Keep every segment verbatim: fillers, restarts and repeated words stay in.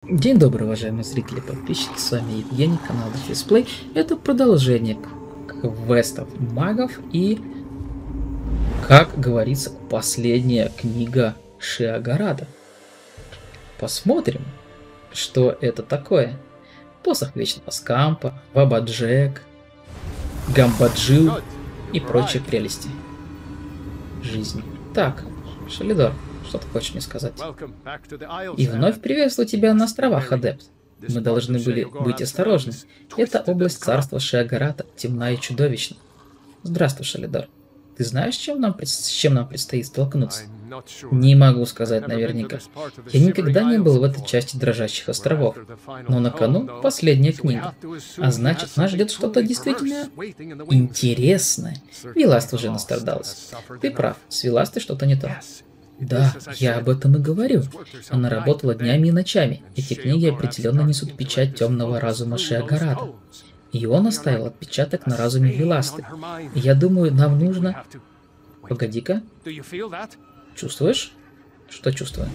День добрый, уважаемые зрители и подписчики, с вами Евгений, канал Дефисплей. Это продолжение квестов магов и, как говорится, последняя книга Шиагарада. Посмотрим, что это такое. Посох Вечного Скампа, Баба-Джек, Гамбаджил и прочие прелести жизни. Так, Шалидор, что ты хочешь мне сказать? И вновь приветствую тебя на островах, адепт. Мы должны были быть осторожны. Это область царства Шиагарата, темна и чудовищна. Здравствуй, Шалидор. Ты знаешь, чем нам, с чем нам предстоит столкнуться? Не могу сказать наверняка. Я никогда не был в этой части Дрожащих островов. Но на кону последняя книга. А значит, нас ждет что-то действительно интересное. Виласт уже настрадалась. Ты прав, с Виластой что-то не то. Да, я об этом и говорю. Она работала днями и ночами. Эти книги определенно несут печать темного разума Шиагарада. И он оставил отпечаток на разуме Виласты. И я думаю, нам нужно... Погоди-ка. Чувствуешь? Что чувствую?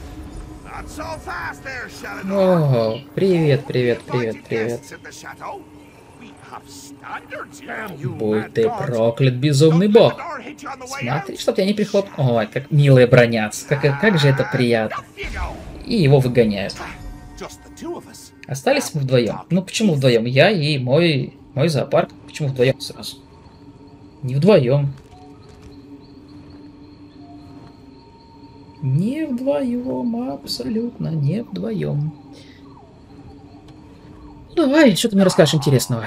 О, привет, привет, привет, привет. Будь ты проклят, безумный бог. Смотри, чтоб тебя не прихлоп... Ой, как милые бронятся. Как, как же это приятно. И его выгоняют. Остались мы вдвоем. Ну почему вдвоем? Я и мой, мой зоопарк. Почему вдвоем сразу? Не вдвоем. Не вдвоем, абсолютно не вдвоем. Давай, что ты мне расскажешь интересного?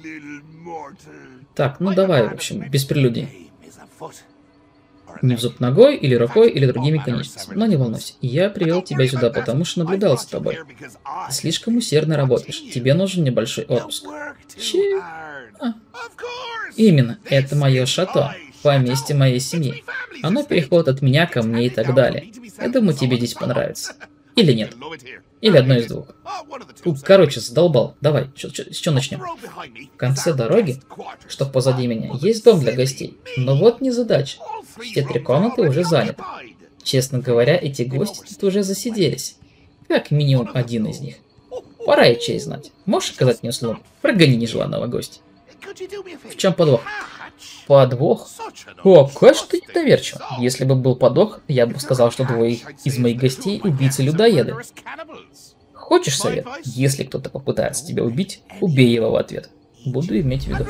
Так, ну давай, в общем, без прелюдий. Не в зуб ногой, или рукой, или другими конечностями. Но не волнуйся, я привел тебя сюда, потому что наблюдал за тобой. Ты слишком усердно работаешь, тебе нужен небольшой отпуск. Че? А. Именно, это мое шато, поместье моей семьи. Оно переходит от меня ко мне и так далее. Я думаю, тебе здесь понравится. Или нет. Или одно из двух. Короче, задолбал. Давай, с чего начнем? В конце дороги, что позади меня, есть дом для гостей. Но вот незадача. Все три комнаты уже заняты. Честно говоря, эти гости тут уже засиделись. Как минимум один из них. Пора и честь знать. Можешь оказать мне услугу? Прогони нежеланного гостя. В чем подвох? Подвох? О, конечно, ты недоверчив. Если бы был подвох, я бы сказал, что двое из моих гостей убийцы-людоеды. Хочешь совет? Если кто-то попытается тебя убить, убей его в ответ. Буду иметь в виду.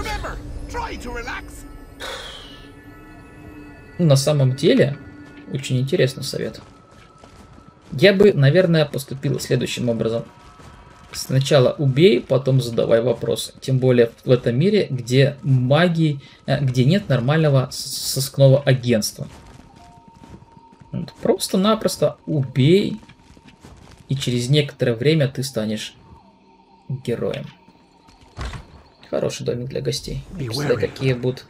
На самом деле, очень интересный совет. Я бы, наверное, поступил следующим образом. Сначала убей, потом задавай вопросы. Тем более в этом мире, где магии, где нет нормального сыскного агентства. Просто-напросто убей, и через некоторое время ты станешь героем. Хороший домик для гостей. Представляй, какие будут.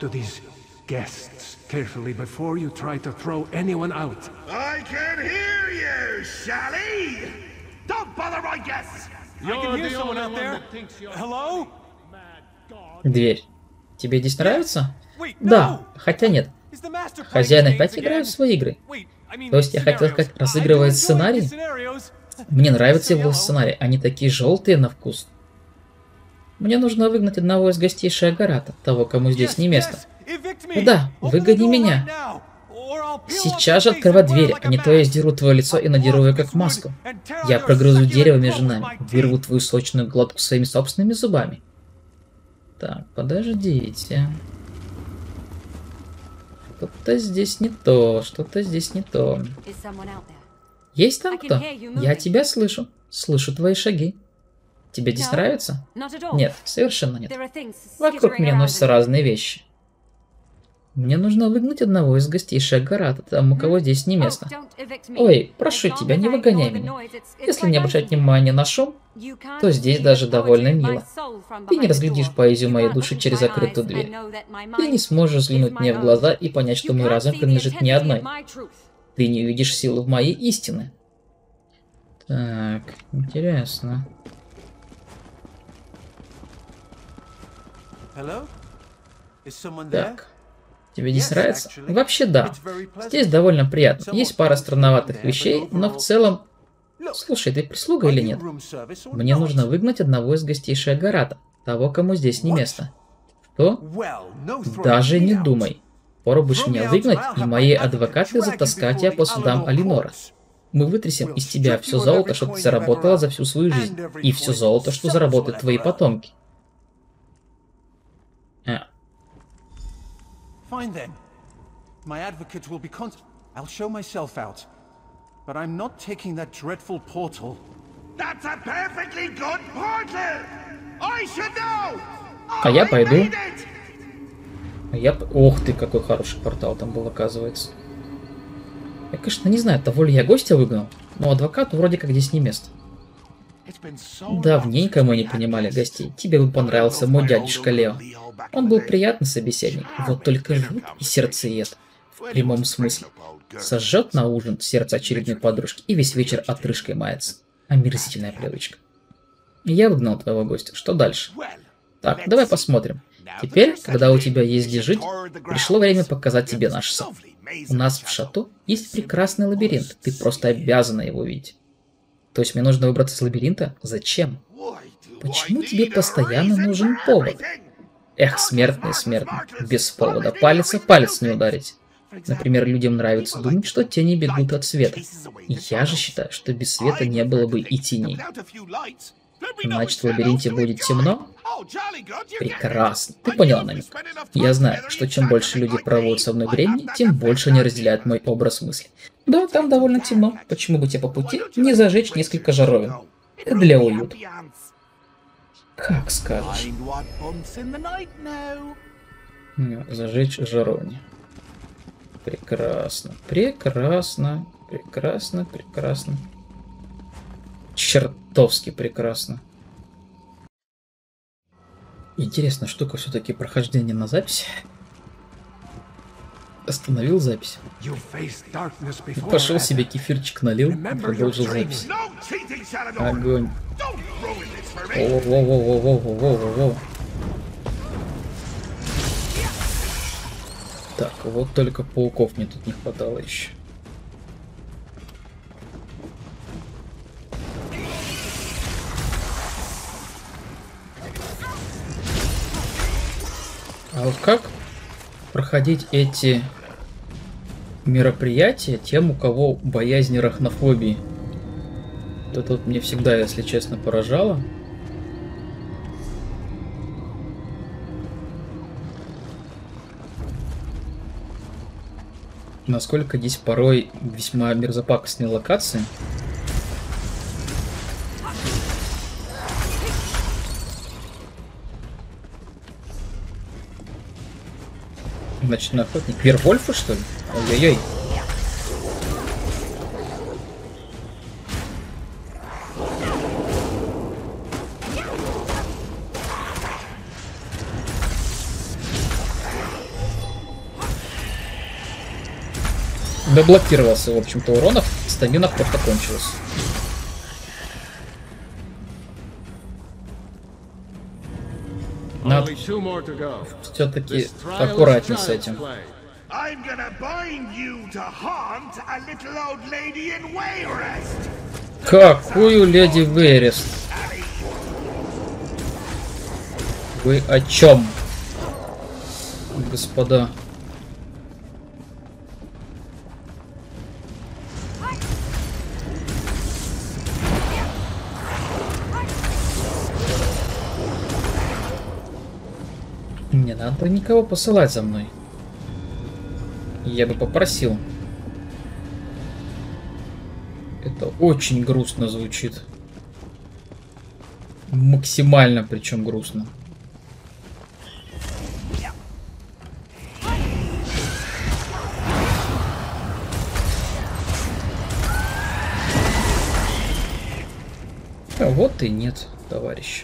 Дверь. Тебе здесь нравится? Да, хотя нет. Хозяин опять играет в свои игры. То есть я хотел сказать, разыгрывает сценарий? Мне нравятся его сценарии, они такие желтые на вкус. Мне нужно выгнать одного из гостей Шиагарата, того, кому здесь не место. Да, выгони меня. Сейчас же открывай дверь, а не то я сдеру твое лицо и надеру ее как маску. Я прогрызу дерево между нами, вырву твою сочную глотку своими собственными зубами. Так, подождите. Что-то здесь не то, что-то здесь не то. Есть там кто? Я тебя слышу. Слышу твои шаги. Тебе здесь нравится? Нет, совершенно нет. Вокруг меня носятся разные вещи. Мне нужно выгнать одного из гостей Шиагарата, тому, у кого здесь не место. Ой, прошу тебя, не выгоняй меня. Если не обращать внимания на шум, то здесь даже довольно мило. Ты не разглядишь поэзию моей души через закрытую дверь. Ты не сможешь взглянуть мне в глаза и понять, что мой разум принадлежит не одной. Ты не увидишь силы в моей истины. Так, интересно. Так. Тебе здесь нравится? Вообще да. Здесь довольно приятно. Есть пара странноватых вещей, но в целом Слушай, ты прислуга или нет? Мне нужно выгнать одного из гостей Шиагарата, того, кому здесь не место. Что? Даже не думай. Попробуешь меня выгнать, и мои адвокаты затаскают тебя по судам Алинора. Мы вытрясем из тебя все золото, что ты заработала за всю свою жизнь, и все золото, что заработают твои потомки. А. А я пойду. А я... Ох ты, какой хороший портал там был, оказывается. Я, конечно, не знаю, того ли я гостя выгнал, но адвокату вроде как здесь не место. Давненько мы не принимали гостей. Тебе бы понравился мой дядюшка Лео. Он был приятный собеседник, вот только жут и сердцеед. В прямом смысле. Сожжет на ужин сердце очередной подружки и весь вечер отрыжкой мается. Омерзительная привычка. Я выгнал твоего гостя. Что дальше? Так, давай посмотрим. Теперь, когда у тебя есть где жить, пришло время показать тебе наш сад. У нас в шато есть прекрасный лабиринт. Ты просто обязана его видеть. То есть мне нужно выбраться из лабиринта? Зачем? Почему тебе постоянно нужен повод? Эх, смертные, смертные. Без повода палец о палец не ударить. Например, людям нравится думать, что тени бегут от света. И я же считаю, что без света не было бы и теней. Значит, в лабиринте будет темно? Прекрасно. Ты поняла намек. Я знаю, что чем больше люди проводят со мной времени, тем больше они разделяют мой образ мысли. Да, там довольно темно. Почему бы тебе по пути не зажечь несколько жаровин? Для уюта. Как скажешь. Зажечь жаровни. Прекрасно. Прекрасно. Прекрасно. Прекрасно. Чертовски прекрасно. Интересная штука все-таки прохождение на запись. Остановил запись. Пошел себе кефирчик налил, продолжил запись. Огонь. Воу-воу-воу-воу-воу-воу-воу. Так, вот только пауков мне тут не хватало еще. А вот как проходить эти мероприятия тем, у кого боязнь арахнофобии? Вот это вот мне всегда, если честно, поражало. Насколько здесь порой весьма мерзопакостные локации. Ночной охотник. Вервольфы, что ли? Ой-ой-ой. Доблокировался, в общем-то, уронов. Стамина просто кончилась. Надо все-таки аккуратнее с этим. Какую леди Вейрест? Вы о чем, господа? Не надо никого посылать за мной. Я бы попросил. Это очень грустно звучит. Максимально причем грустно. А вот и нет, товарищ.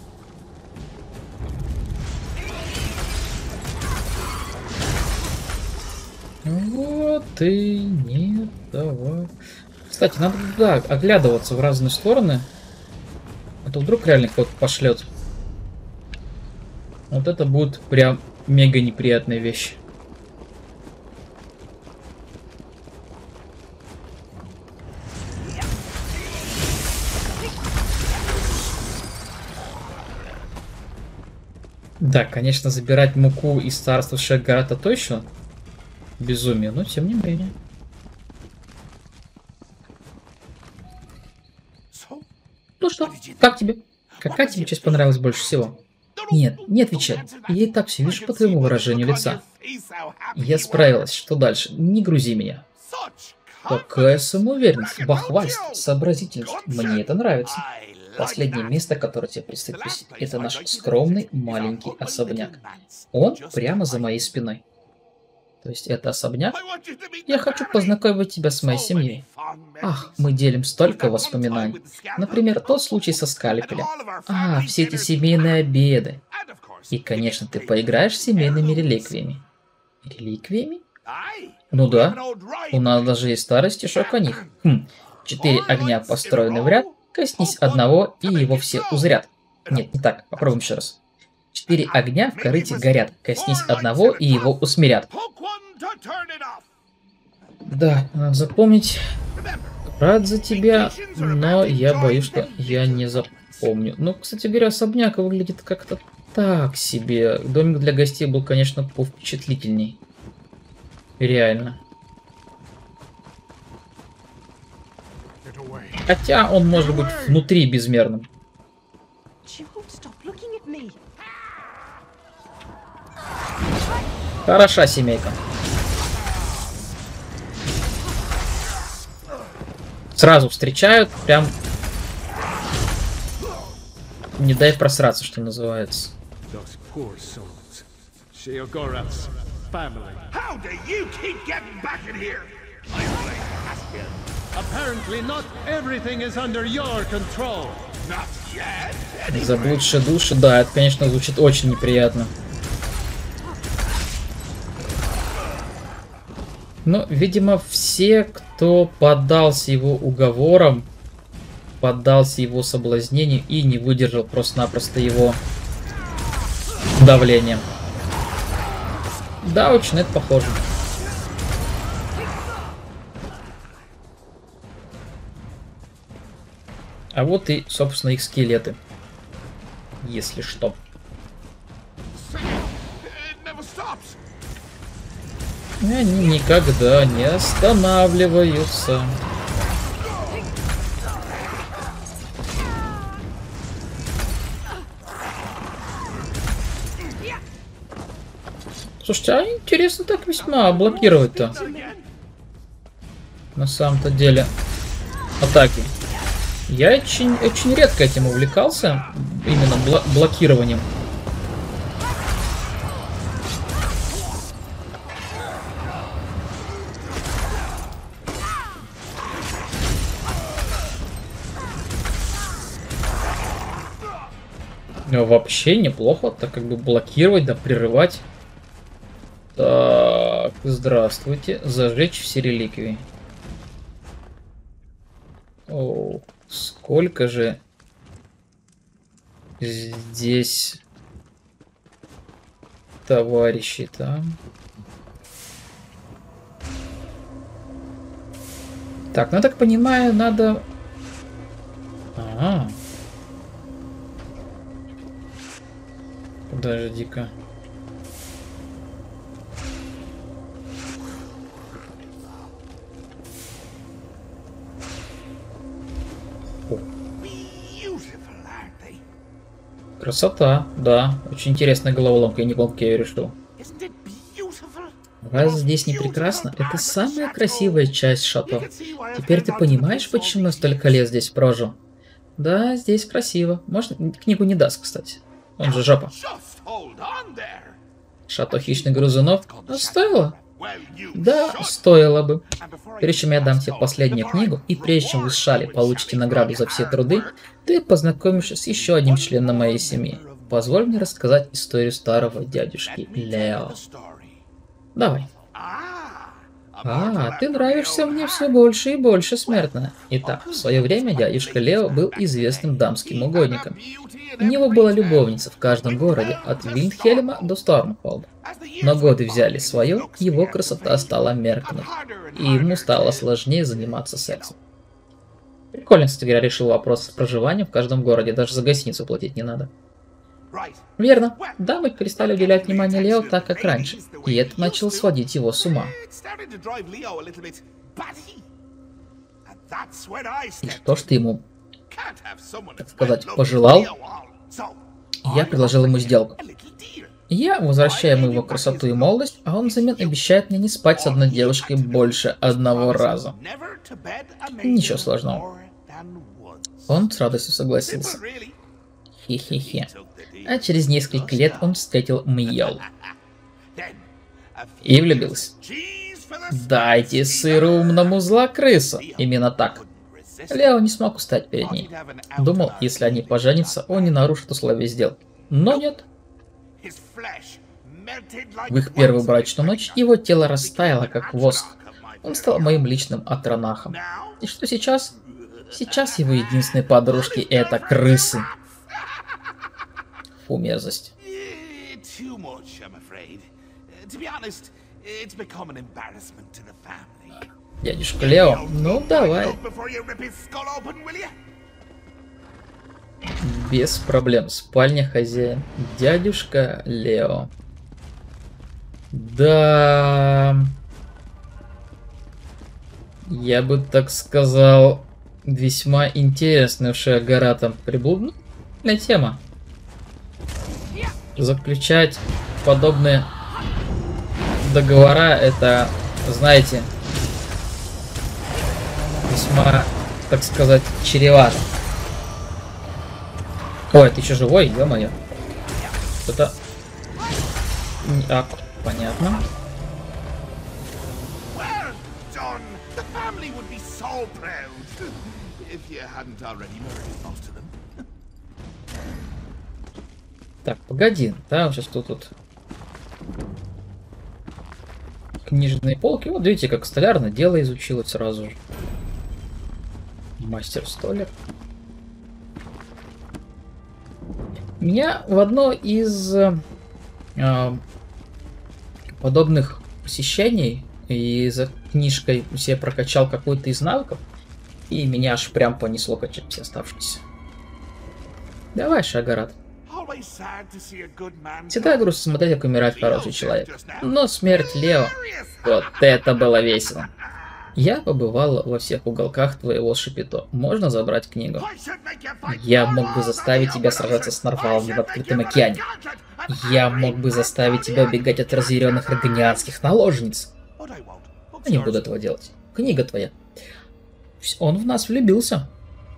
Вот и нет, давай. Кстати, надо, да, оглядываться в разные стороны. А то вдруг реально кто-то пошлет. Вот это будет прям мега неприятная вещь. Да, конечно, забирать муку из царства Шагара это точно безумие, но тем не менее. Ну что, как тебе? Какая тебе часть понравилась больше всего? Нет, не отвечай. Я и так все вижу по твоему выражению лица. Я справилась. Что дальше? Не грузи меня. Какая самоуверенность, бахвальство, сообразительность. Мне это нравится. Последнее место, которое тебе предстоит посетить, это наш скромный маленький особняк. Он прямо за моей спиной. То есть это особняк? Я хочу познакомить тебя с моей семьей. Ах, мы делим столько воспоминаний. Например, тот случай со скальпелем. А, все эти семейные обеды. И, конечно, ты поиграешь с семейными реликвиями. Реликвиями? Ну да. У нас даже есть старый стишок о них. Хм. Четыре огня построены в ряд, коснись одного, и его все узрят. Нет, не так. Попробуем еще раз. Четыре огня в корыте горят, коснись одного, и его усмирят. Да, надо запомнить. Рад за тебя, но я боюсь, что я не запомню. Ну, кстати говоря, особняк выглядит как-то так себе. Домик для гостей был, конечно, повпечатлительней. Реально. Хотя он может быть внутри безмерным. Хороша семейка. Сразу встречают, прям... Не дай просраться, что называется. Заблудшие души, да, это, конечно, звучит очень неприятно. Но, видимо, все, кто поддался его уговорам, поддался его соблазнению и не выдержал просто-напросто его давлением. Да, очень на это похоже. А вот и, собственно, их скелеты. Если что. И они никогда не останавливаются. Слушайте, а интересно так весьма блокировать-то. На самом-то деле. Атаки. Я очень, очень редко этим увлекался. Именно бл блокированием. Вообще неплохо, так как бы блокировать, да прерывать. Так, здравствуйте. Зажечь все реликвии. О, сколько же здесь товарищей там. Так, ну я так понимаю, надо... А-а-а. Подожди-ка. Красота, да. Очень интересная головоломка, я не помню, как я ее решил. Разве здесь не прекрасно? Это самая красивая часть шато. Теперь ты понимаешь, почему я столько лет здесь прожил? Да, здесь красиво. Можно... Книгу не даст, кстати. Он же жопа. Шато хищных грызунов. А стоило? Да, стоило бы. Прежде чем я дам тебе последнюю книгу, и прежде чем вы с Шали получите награду за все труды, ты познакомишься с еще одним членом моей семьи. Позволь мне рассказать историю старого дядюшки Лео. Давай. А, ты нравишься мне все больше и больше, смертная. Итак, в свое время дядюшка Лео был известным дамским угодником. У него была любовница в каждом городе, от Виндхельма до Стормхолда. Но годы взяли свое, его красота стала меркнуть, и ему стало сложнее заниматься сексом. Прикольно, кстати говоря, решил вопрос с проживанием в каждом городе, даже за гостиницу платить не надо. Верно. Дамы перестали уделять внимание Лео так, как раньше. И это начало сводить его с ума. И то, что ему, так сказать, пожелал, я предложил ему сделку. Я возвращаю ему его красоту и молодость, а он взамен обещает мне не спать с одной девушкой больше одного раза. Ничего сложного. Он с радостью согласился. Хе-хе-хе. А через несколько лет он встретил Мьел. И влюбился. Дайте сыру умному зла крысу. Именно так. Лео не смог устоять перед ней. Думал, если они поженятся, он не нарушит условия сделки. Но нет. В их первую брачную ночь его тело растаяло, как воск. Он стал моим личным атронахом. И что сейчас? Сейчас его единственной подружки это крысы. Фу, мерзость. Дядюшка Лео, ну давай. Без проблем. Спальня хозяин. Дядюшка Лео. Да. Я бы так сказал, весьма интересная уж гора там приблудная тема. Заключать подобные договора, это, знаете, весьма, так сказать, чревато. Ой, ты еще живой? Ё-моё. Это... А, понятно. Так, погоди. Там сейчас тут тут книжные полки. Вот видите, как столярное дело изучила сразу же. Мастер-столяр. Меня в одно из э, подобных посещений и за книжкой себе прокачал какой-то из навыков, и меня аж прям понесло качать все оставшиеся. Давай, Шагарат. Всегда грустно смотреть, как умирает хороший человек. Но смерть Лео, вот это было весело. Я побывал во всех уголках твоего Шапито. Можно забрать книгу? Я мог бы заставить тебя сражаться с нарвалами в открытом океане. Я мог бы заставить тебя убегать от разъяренных рогнианских наложниц. Я не буду этого делать. Книга твоя. Он в нас влюбился.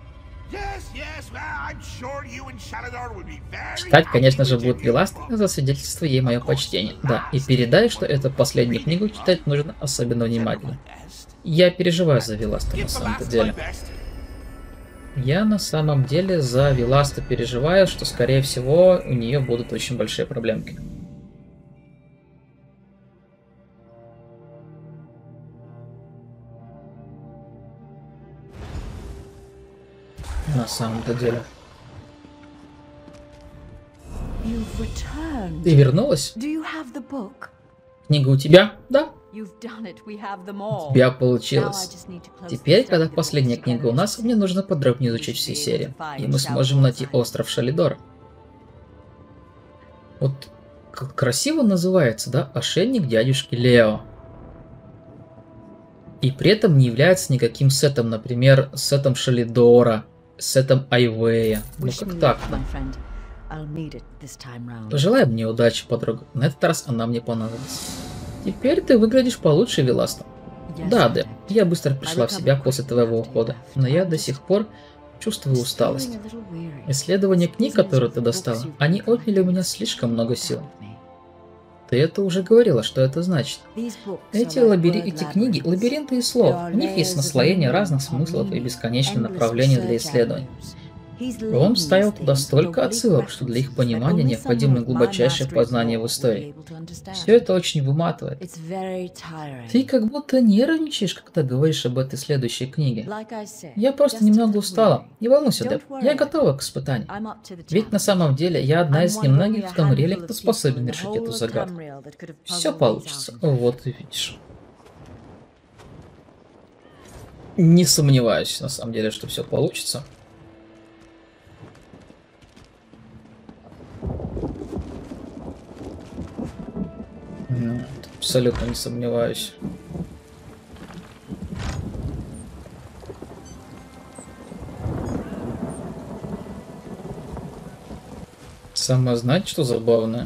Читать, конечно же, будет Виласт, за свидетельство ей мое почтение. Да, и передай, что эту последнюю книгу читать нужно особенно внимательно. Я переживаю за Виласта на самом-то деле. Я на самом деле за Виласта переживаю, что, скорее всего, у нее будут очень большие проблемки. На самом-то деле. Ты вернулась? Книга у тебя? Да. У тебя получилось. Теперь, когда последняя книга у нас, мне нужно подробнее изучить все серии. И мы сможем найти остров Шалидора. Вот как красиво называется, да? Ошейник дядюшки Лео. И при этом не является никаким сетом, например, сетом Шалидора, сетом Айвея. Ну как так-то? Пожелай мне удачи, подруга. На этот раз она мне понадобится. Теперь ты выглядишь получше, Виласта. Да, Дэ, я быстро пришла в себя после твоего ухода, но я до сих пор чувствую усталость. Исследования книг, которые ты достала, они отняли у меня слишком много сил. Ты это уже говорила, что это значит. Эти, лабири... Эти книги — лабиринты из слов. В них есть наслоение разных смыслов и бесконечные направления для исследований. Он вставил туда столько отсылок, что для их понимания необходимо глубочайшее познание в истории. Все это очень выматывает. Ты как будто нервничаешь, когда говоришь об этой следующей книге. Я просто немного устала. Не волнуйся, Дэб, я готова к испытанию. Ведь на самом деле я одна из немногих в Тамриэле, кто способен решить эту загадку. Все получится. Вот ты видишь. Не сомневаюсь, на самом деле, что все получится. Абсолютно не сомневаюсь. Сама знать, что забавно.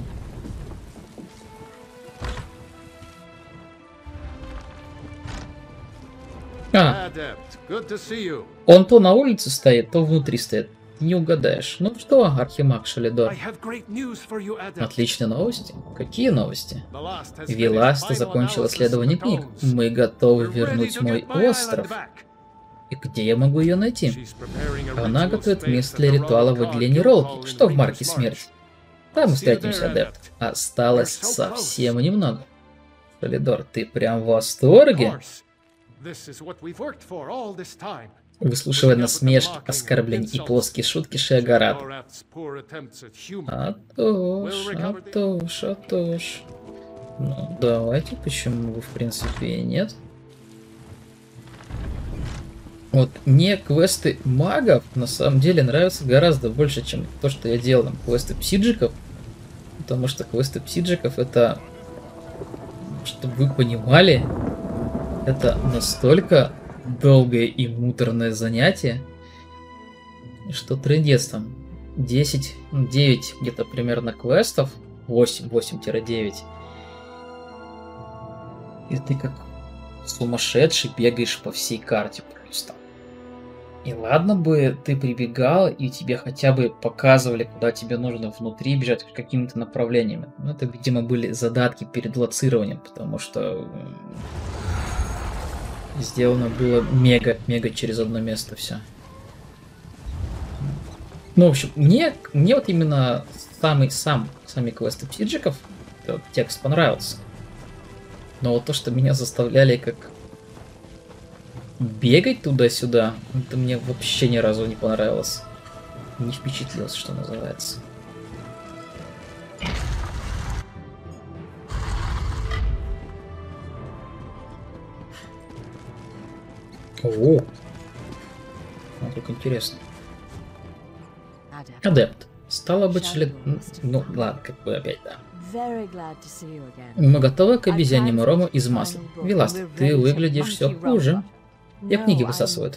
А, он то на улице стоит, то внутри стоит. Не угадаешь. Ну что, Архимаг Шалидор? Отличные новости. Какие новости? Веласта закончила исследование книг. Мы готовы вернуть мой остров. И где я могу ее найти? Она готовит место для ритуала выделения Ролки, что в марке смерти. Там мы встретимся, адепт. Осталось совсем немного. Шалидор, ты прям в восторге? Выслушивая насмешки, оскорбления и плоские шутки Шиагарат. А то ж, а то ж, а то ж. Ну, давайте, почему бы, в принципе, и нет. Вот мне квесты магов на самом деле нравятся гораздо больше, чем то, что я делал там квесты псиджиков. Потому что квесты псиджиков это, чтобы вы понимали, это настолько долгое и муторное занятие, что трындец там десять, девять где-то примерно квестов, восемь, восемь-девять. И ты как сумасшедший бегаешь по всей карте просто. И ладно бы ты прибегал, и тебе хотя бы показывали, куда тебе нужно внутри бежать какими-то направлениями. Но это, видимо, были задатки перед лоцированием, потому что сделано было мега-мега через одно место все. Ну, в общем, мне, мне вот именно самый, сам, сами квесты псиджиков, текст понравился. Но вот то, что меня заставляли как бегать туда-сюда, это мне вообще ни разу не понравилось. Не впечатлилось, что называется. О, ну, как интересно. Адепт. Стало быть, шли... Ну, ладно, как бы опять, да. Мы готовы к обезьяньему рому из масла. Веласт, ты выглядишь все хуже. Я книги высасывают.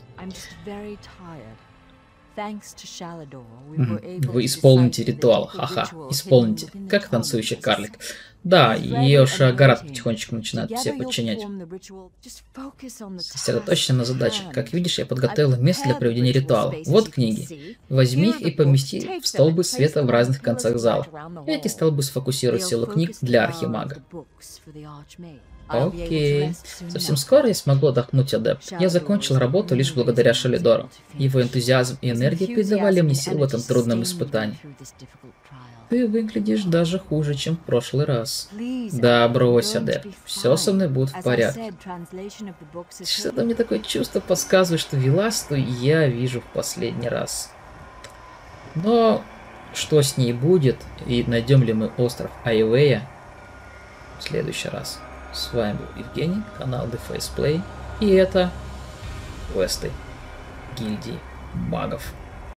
Вы исполните ритуал, ха-ха, исполните, как танцующий карлик. Да, и уж Гарат потихонечку начинает все подчинять. Сосредоточься на задаче. Как видишь, я подготовила место для проведения ритуала. Вот книги. Возьми их и помести в столбы света в разных концах зала. Эти столбы сфокусируют силу книг для архимага. Окей. Совсем скоро я смогу отдохнуть, адепт. Я закончил работу лишь благодаря Шалидору. Его энтузиазм и энергия придавали мне сил в этом трудном испытании. Ты выглядишь даже хуже, чем в прошлый раз. Да, брось, адепт. Все со мной будет в порядке. Что-то мне такое чувство подсказывает, что Веласту я вижу в последний раз. Но что с ней будет, и найдем ли мы остров Айвея в следующий раз. С вами был Евгений, канал The Faceplay, и это квесты гильдии магов.